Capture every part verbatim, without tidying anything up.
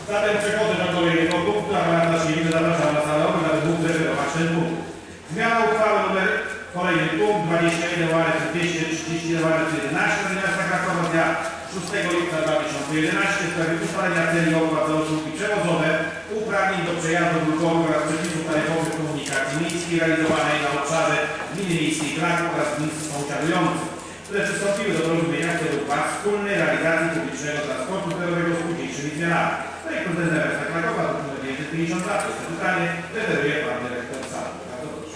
Zatem przechodzę do kolejnego punktu, a Pana Nasiewicza zapraszam na salę obrad, aby mógł zreferować ten punkt. Zmiana uchwały numer kolejny punkt dwadzieścia jeden łamane dwieście trzydzieści jeden łamane jedenaście Rady Miasta Krakowa dnia szóstego lipca dwa tysiące jedenastego w sprawie ustalenia celi opłat za usługi przewozowe, uprawnień do przejazdu drogowego oraz przepisów taryfowych komunikacji miejskiej realizowanej na obszarze gminy miejskiej Kraków oraz gmin sąsiadujących, które przystąpiły do porozumienia w celu wspólnej realizacji publicznego transportu zbiorowego z późniejszymi zmianami. Projekt prezydenta miasta Krakowa do numer dziewięćset pięćdziesiąt dwa. To jest pytanie, referuje pan dyrektor sali. Bardzo proszę.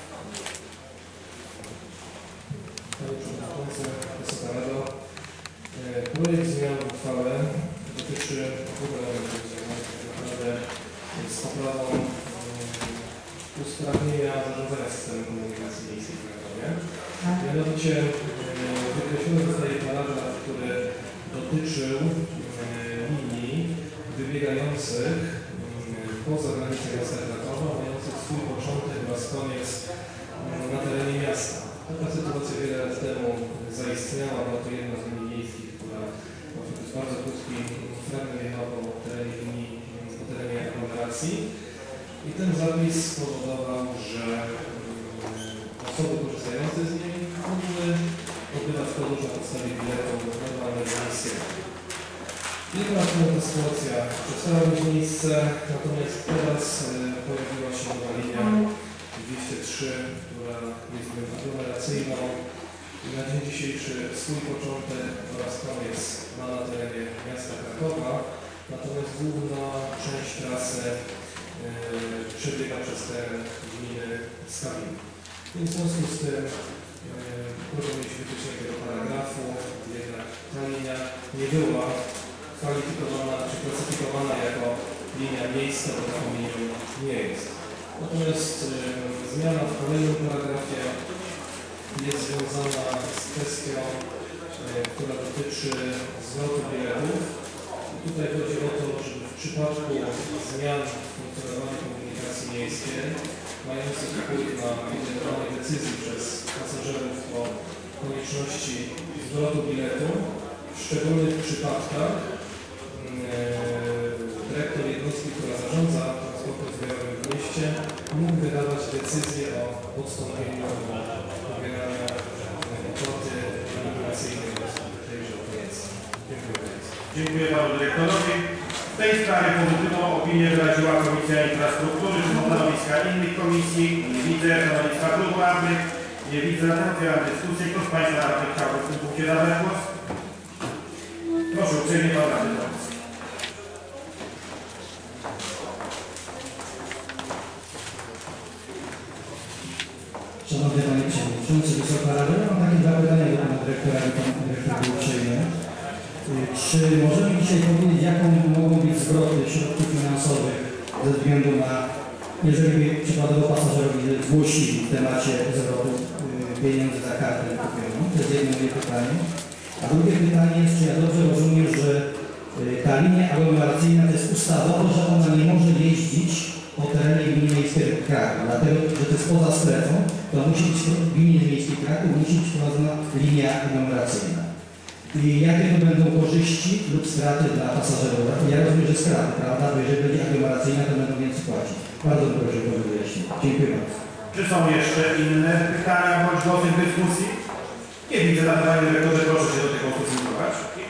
Panie Przewodniczący, Wysoka Rado, projekt zmian w uchwale dotyczy ogólnego zmiany, tak naprawdę z poprawą usprawnienia zarządzania systemem komunikacji miejskiej w Krakowie. Mianowicie wykreślony zostaje paragraf, który dotyczył linii wybiegających poza granicę miasta Krakowa, mających swój początek oraz koniec na terenie miasta. Taka sytuacja wiele lat temu zaistniała, była to jedna z linii miejskich, która w bardzo krótki fragment jechała po terenie linii, po terenie aglomeracji. I ten zapis spowodował, że osoby korzystające z niej mogły odbywać podróż na podstawie biletu normalnego miejskiego. Kilka lat temu ta sytuacja przestała mieć miejsce, natomiast teraz pojawiła się nowa linia dwieście trzy, która jest linią aglomeracyjną i na dzień dzisiejszy swój początek oraz koniec ma na terenie miasta Krakowa, natomiast główna część trasy yy, przebiega przez teren gminy Skawin. Więc w związku z tym proszę mieć wytyczenie tego paragrafu, jednak ta linia nie była kwalifikowana czy klasyfikowana jako linia miejska, bo taką linią nie jest. Natomiast y, zmiana w kolejnym paragrafie jest związana z kwestią, y, która dotyczy zwrotu biletów. I tutaj chodzi o to, żeby w przypadku zmian w funkcjonowaniu komunikacji miejskiej mających wpływ na podejmowanie decyzji przez pasażerów o konieczności zwrotu biletu, w szczególnych przypadkach y, dyrektor jednostki, która zarządza transportem zbiorowym w mieście, mógł wydawać decyzję o odstąpieniu od pobierania opłaty eliminacyjnej w tejże okolicy. Dziękuję bardzo. Dziękuję panu dyrektorowi. W tej sprawie pozytywną opinię wyraziła Komisja Infrastruktury. Czy są stanowiska innych komisji? Nie widzę. Stanowiska klubów radnych? Nie widzę. Otwieram dyskusję. Kto z państwa radnych chciałby w tym punkcie zabrać głos? Proszę uprzejmie pan radny Dąbrowski. Szanowny Panie Przewodniczący, Wysoka Rado, ja mam takie dwa pytania do Pana Dyrektora i Pana Dyrektora uprzejmie. Czy możemy dzisiaj powiedzieć, jaką mogą być zwroty środków finansowych ze względu na, jeżeli przykładowo pasażerowie zgłosili w temacie zwrotu pieniędzy za kartę kupioną? To jest jedno moje pytanie. A drugie pytanie jest, czy ja dobrze rozumiem, że ta linia aglomeracyjna to jest ustawowo, że ona nie może jeździć po terenie gminy miejskiej Kraków, dlatego, że to jest poza strefą, to musi być w gminie miejskiej Kraków, musi być prowadzona linia aglomeracyjna. I jakie to będą korzyści lub straty dla pasażerów? Ja rozumiem, że straty, prawda? Bo jeżeli będzie aglomeracyjna, to będą więcej płacić. Bardzo proszę o wyjaśnienie. Dziękuję bardzo. Czy są jeszcze inne pytania bądź głosy w dyskusji? Nie widzę. Na Panie Dyrektorze, proszę się do tego ustosunkować.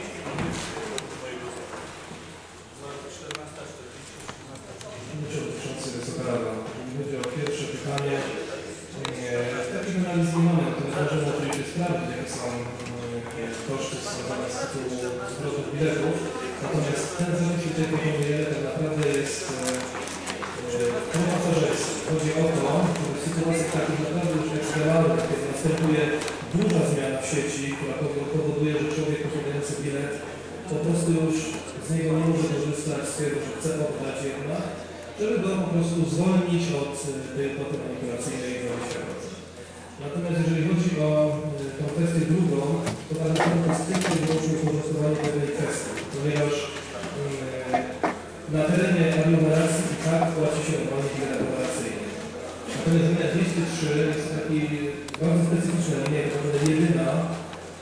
Przewodniczący, Wysoka Rado. Jeżeli chodzi o pierwsze pytanie, takich analiz nie mamy, natomiast możemy oczywiście sprawdzić, jakie są koszty związane z tytułu zwrotów biletów. Natomiast ten zapis, który tutaj proponujemy, tak naprawdę jest pasażerski. Chodzi o to, że w sytuacjach takich naprawdę już ekstremalnych, kiedy następuje duża zmiana w sieci, która powoduje, że człowiek posiadający bilet po prostu już z niego nie może korzystać z tego, że chce oddać jednak, żeby go po prostu zwolnić od tej opłaty manipulacyjnej i dwadzieścia procent. Natomiast jeżeli chodzi o tą kwestię drugą, to tak naprawdę jest tylko i wyłącznie uporządkowanie pewnej kwestii, ponieważ na terenie aglomeracji i tak płaci się normalnie bilet aglomeracyjny. Natomiast linia dwieście trzy jest taki bardzo specyficzna linia, to jest jedyna,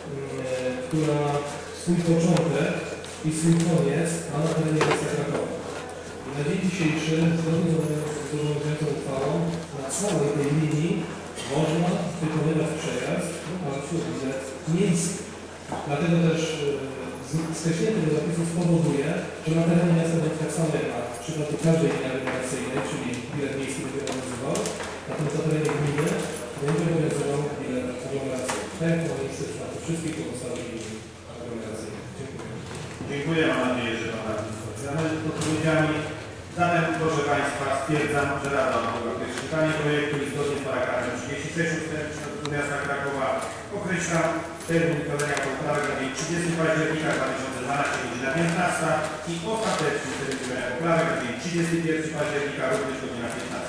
która swój początek i swój koniec ma na terenie miasta Krakowa. dzisiejszy, zgodnie z obowiązującą uchwałą, na całej tej linii można wykonywać przejazd w oparciu o bilet miejski. Dlatego też e, skreślenie tego zapisu spowoduje, że na terenie miasta będzie tak samo jak w przypadku każdej linii aglomeracyjnej, czyli bilet miejski będzie obowiązywał, natomiast na terenie gminy będzie obowiązywał bilet aglomeracyjny. Tak jak ma miejsce w przypadku wszystkich pozostałych linii aglomeracyjnych. Dziękuję. Dziękuję. Mam nadzieję, że Pan Radny sprawdzamy z odpowiedziami. Zatem, proszę Państwa, stwierdzam, że Rada odbyła pierwsze czytanie projektu i zgodnie z paragrafem trzydzieści sześć ustęp Statutu Miasta Krakowa określa termin wprowadzenia poprawek na dzień trzydziestego października dwa tysiące dwunastego, godzina piętnasta i ostateczny termin wprowadzenia poprawek na dzień trzydziestego pierwszego października również godzina piętnasta.